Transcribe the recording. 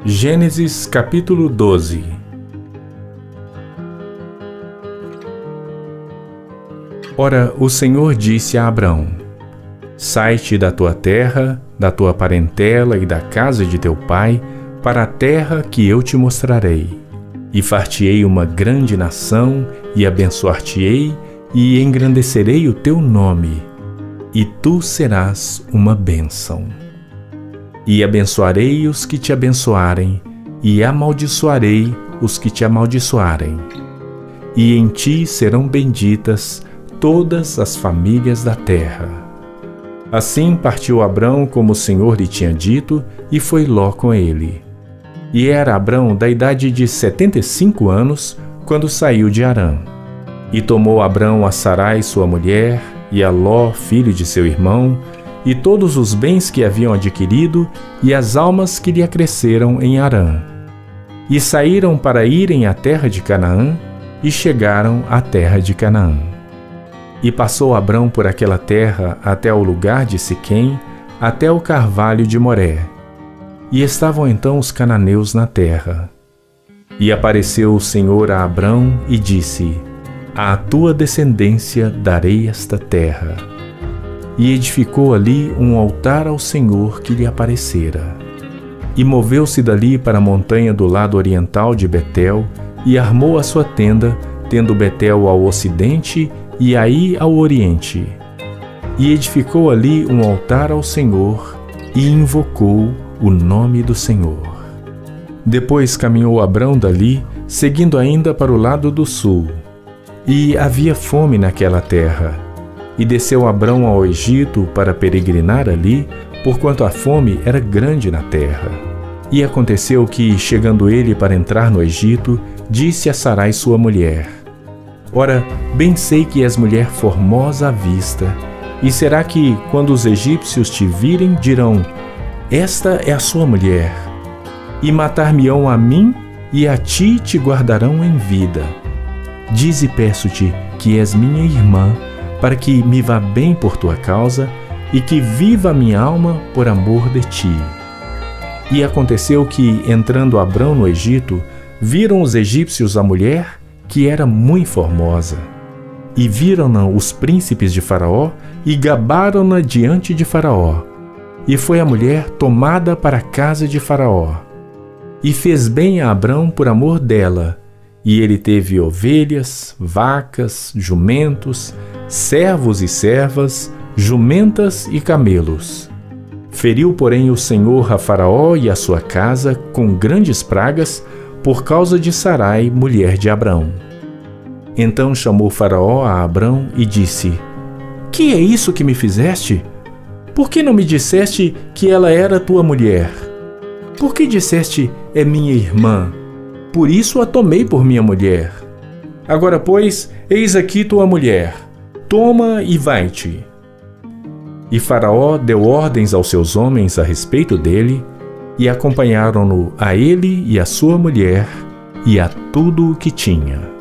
Gênesis capítulo 12. Ora, o Senhor disse a Abrão: Sai-te da tua terra, da tua parentela e da casa de teu pai, para a terra que eu te mostrarei. E far-te-ei uma grande nação, e abençoar-te-ei, e engrandecerei o teu nome, e tu serás uma bênção. E abençoarei os que te abençoarem, e amaldiçoarei os que te amaldiçoarem. E em ti serão benditas todas as famílias da terra. Assim partiu Abrão como o Senhor lhe tinha dito, e foi Ló com ele. E era Abrão da idade de 75 anos, quando saiu de Harã. E tomou Abrão a Sarai sua mulher, e a Ló, filho de seu irmão, e todos os bens que haviam adquirido, e as almas que lhe acresceram em Harã. E saíram para irem à terra de Canaã, e chegaram à terra de Canaã. E passou Abrão por aquela terra até ao lugar de Siquém, até o carvalho de Moré. E estavam então os cananeus na terra. E apareceu o Senhor a Abrão e disse: À tua descendência darei esta terra. E edificou ali um altar ao Senhor que lhe aparecera. E moveu-se dali para a montanha do lado oriental de Betel, e armou a sua tenda, tendo Betel ao ocidente e Ai ao oriente. E edificou ali um altar ao Senhor, e invocou o nome do Senhor. Depois caminhou Abrão dali, seguindo ainda para o lado do sul. E havia fome naquela terra. E desceu Abrão ao Egito para peregrinar ali, porquanto a fome era grande na terra. E aconteceu que, chegando ele para entrar no Egito, disse a Sarai sua mulher: Ora, bem sei que és mulher formosa à vista, e será que, quando os egípcios te virem, dirão: Esta é a sua mulher, e matar-me-ão a mim, e a ti te guardarão em vida. Dize, peço-te, que és minha irmã, para que me vá bem por tua causa, e que viva a minha alma por amor de ti. E aconteceu que, entrando Abrão no Egito, viram os egípcios a mulher, que era muito formosa. E viram-na os príncipes de Faraó, e gabaram-na diante de Faraó. E foi a mulher tomada para a casa de Faraó. E fez bem a Abrão por amor dela, e ele teve ovelhas, vacas, jumentos, servos e servas, jumentas e camelos. Feriu, porém, o Senhor a Faraó e a sua casa com grandes pragas, por causa de Sarai, mulher de Abrão. Então chamou Faraó a Abrão e disse: Que é isso que me fizeste? Por que não me disseste que ela era tua mulher? Por que disseste: É minha irmã? Por isso a tomei por minha mulher. Agora, pois, eis aqui tua mulher. Toma e vai-te. E Faraó deu ordens aos seus homens a respeito dele, e acompanharam-no a ele e a sua mulher, e a tudo o que tinha.